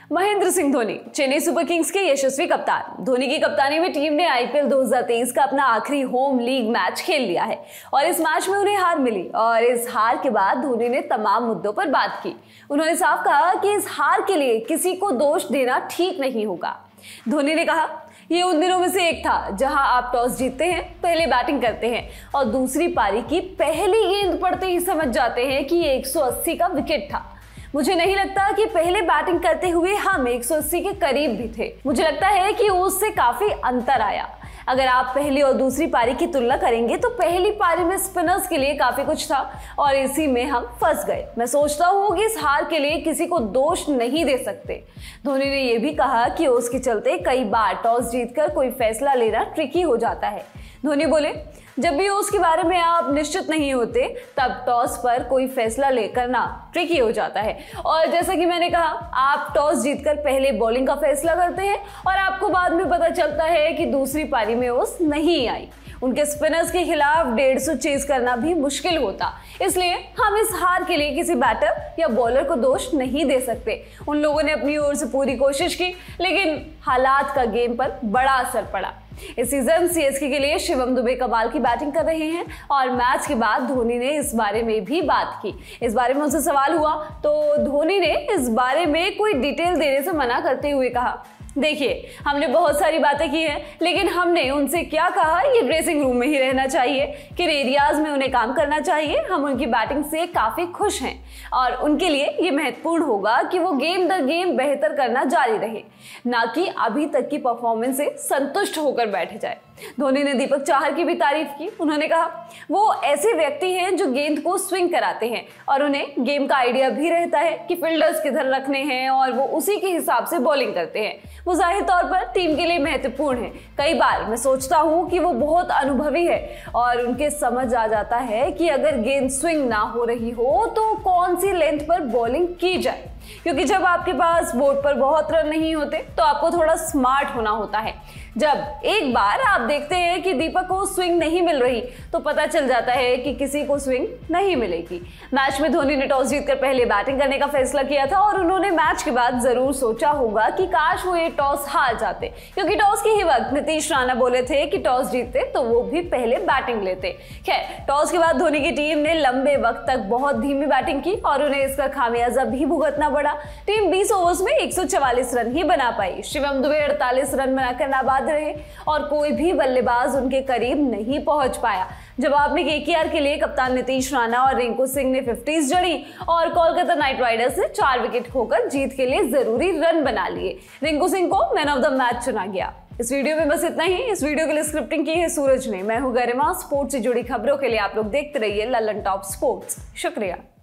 Mahendra Singh Dhoni Chennai super kings के यशस्वी कप्तान। धोनी की कप्तानी में टीम ने आईपीएल 2023 का अपना आखिरी होम लीग मैच खेल लिया है और इस मैच में उन्हें हार मिली और इस हार के बाद धोनी ने तमाम मुद्दों पर बात की। उन्होंने साफ कहा कि इस हार के लिए किसी को दोष देना ठीक नहीं होगा। धोनी ने कहा, ये उन दिनों में से एक था जहां आप टॉस जीतते हैं, पहले बैटिंग करते हैं और दूसरी पारी की पहली गेंद पड़ते ही समझ जाते हैं कि ये 180 का विकेट था। मुझे नहीं लगता कि पहले बैटिंग करते हुए हम 180 के करीब भी थे। मुझे लगता है कि उससे काफी अंतर आया। अगर आप पहली और दूसरी पारी की तुलना करेंगे तो पहली पारी में स्पिनर्स के लिए काफी कुछ था और इसी में हम फंस गए। मैं सोचता हूँ कि इस हार के लिए किसी को दोष नहीं दे सकते। धोनी ने यह भी कहा कि उसके चलते कई बार टॉस जीतकर कोई फैसला लेना ट्रिकी हो जाता है। धोनी बोले, जब भी उसके बारे में आप निश्चित नहीं होते तब टॉस पर कोई फैसला करना ट्रिकी हो जाता है और जैसा कि मैंने कहा, आप टॉस जीतकर पहले बॉलिंग का फैसला करते हैं और आपको बाद में पता चलता है कि दूसरी पारी में ओस नहीं आई। उनके स्पिनर्स के खिलाफ 150 चेज करना भी मुश्किल होता, इसलिए हम इस हार के लिए किसी बैटर या बॉलर को दोष नहीं दे सकते। उन लोगों ने अपनी ओर से पूरी कोशिश की लेकिन हालात का गेम पर बड़ा असर पड़ा। इस सीजन सीएसके के लिए शिवम दुबे कमाल की बैटिंग कर रहे हैं और मैच के बाद धोनी ने इस बारे में भी बात की। इस बारे में उनसे सवाल हुआ तो धोनी ने इस बारे में कोई डिटेल देने से मना करते हुए कहा, देखिए, हमने बहुत सारी बातें की हैं लेकिन हमने उनसे क्या कहा, ये ड्रेसिंग रूम में ही रहना चाहिए, किन एरियाज में उन्हें काम करना चाहिए। हम उनकी बैटिंग से काफ़ी खुश हैं और उनके लिए ये महत्वपूर्ण होगा कि वो गेम दर गेम बेहतर करना जारी रहे, ना कि अभी तक की परफॉर्मेंस से संतुष्ट होकर बैठ जाए। धोनी ने दीपक चाहर की भी तारीफ की। उन्होंने कहा, वो ऐसे व्यक्ति हैं जो गेंद को स्विंग कराते हैं और उन्हें गेम का आइडिया भी रहता है कि फील्डर्स किधर रखने हैं और वो उसी के हिसाब से बॉलिंग करते हैं। वो जाहिर तौर पर टीम के लिए महत्वपूर्ण है। कई बार मैं सोचता हूँ कि वो बहुत अनुभवी है और उनके समझ आ जाता है कि अगर गेंद स्विंग ना हो रही हो तो कौन सी लेंथ पर बॉलिंग की जाए, क्योंकि जब आपके पास बोर्ड पर बहुत रन नहीं होते तो आपको थोड़ा स्मार्ट होना होता है। जब एक बार आप देखते हैं कि दीपक को स्विंग नहीं मिल रही तो पता चल जाता है कि किसी को स्विंग नहीं मिलेगी। मैच में धोनी ने टॉस जीतकर पहले बैटिंग करने का फैसला किया था और उन्होंने मैच के बाद जरूर सोचा होगा कि काश वो ये टॉस हार जाते, क्योंकि टॉस के ही वक्त नीतीश राणा बोले थे कि टॉस जीतते तो वो भी पहले बैटिंग लेते। खैर, टॉस के बाद धोनी की टीम ने लंबे वक्त तक बहुत धीमी बैटिंग की और उन्हें इसका खामियाजा भी भुगतना पड़ा। टीम 20 ओवर्स में 144 रन ही बना पाई। शिवम दुबे 48 रन बनाकर नाबाद रहे और कोई भी बल्लेबाज उनके करीब नहीं पहुंच पाया। जवाब में केकेआर के लिए कप्तान नीतीश राणा और रिंकू सिंह ने 50s जड़ी और कोलकाता नाइट राइडर्स ने 4 विकेट खोकर जीत के लिए जरूरी रन बना लिए। रिंकू सिंह को मैन ऑफ द मैच चुना गया। इस वीडियो में बस इतना ही। इस वीडियो के लिए स्क्रिप्टिंग की है सूरज ने। मैं हूं गरिमा। स्पोर्ट्स से जुड़ी खबरों के लिए आप लोग देखते रहिए ललन टॉप स्पोर्ट्स। शुक्रिया।